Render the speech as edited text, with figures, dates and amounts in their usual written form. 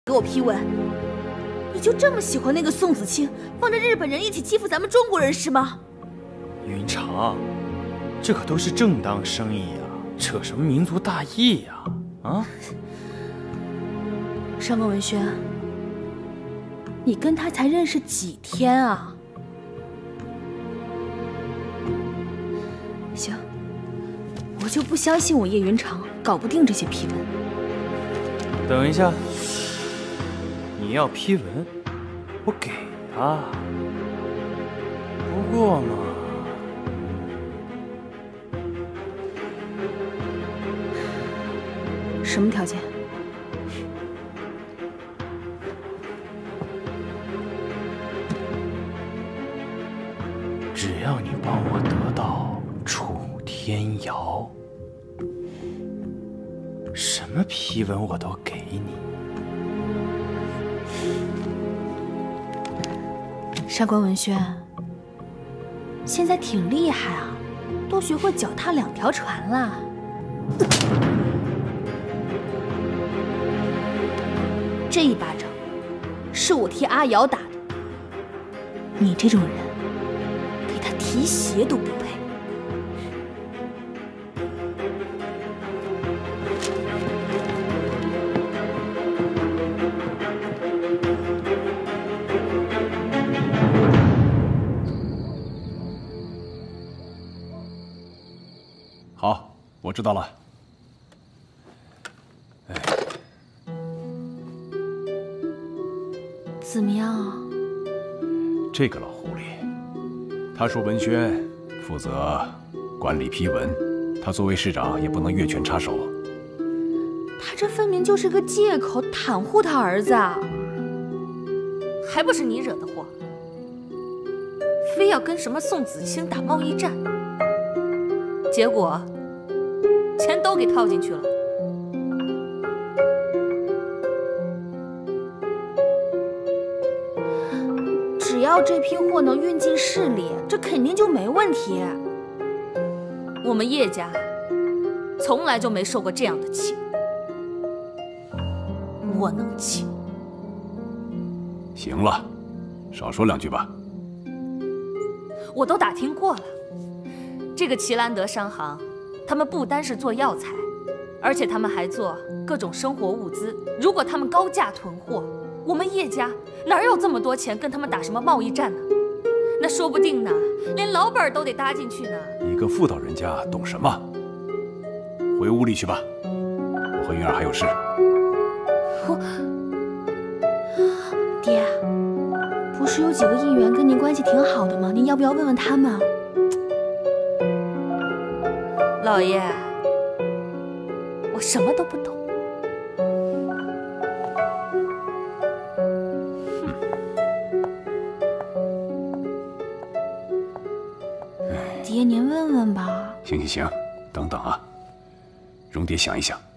给我批文。你就这么喜欢那个宋子清，帮着日本人一起欺负咱们中国人是吗？ 云长，这可都是正当生意呀，扯什么民族大义呀？啊！ 上官文轩，你跟他才认识几天啊？行，我就不相信我叶云长搞不定这些批文。 等一下，你要批文，我给他。不过嘛， 什么条件？ 只要你帮我得到楚天瑶，什么批文我都给你。 上官文轩，现在挺厉害啊，都学会脚踏两条船了。这一巴掌是我替阿瑶打的，你这种人给他提鞋都不配。 好，我知道了。 怎么样啊？ 这个老狐狸，他说文轩负责管理批文，他作为市长也不能越权插手。 他这分明就是个借口，袒护他儿子啊！ 还不是你惹的祸，非要跟什么宋子清打贸易战，结果钱都给套进去了。 只要这批货能运进市里，这肯定就没问题。 我们叶家从来就没受过这样的气，我能气。 行了，少说两句吧。 我都打听过了，这个奇兰德商行，他们不单是做药材，而且他们还做各种生活物资。如果他们高价囤货，我们叶家哪有这么多钱跟他们打什么贸易战呢？那说不定呢，连老本都得搭进去呢。 一个妇道人家懂什么？回屋里去吧，我和云儿还有事。 爹，不是有几个议员跟您关系挺好的吗？您要不要问问他们啊？ 老爷，我什么都不懂。 爹，您问问吧。 行，等等啊，容爹想一想。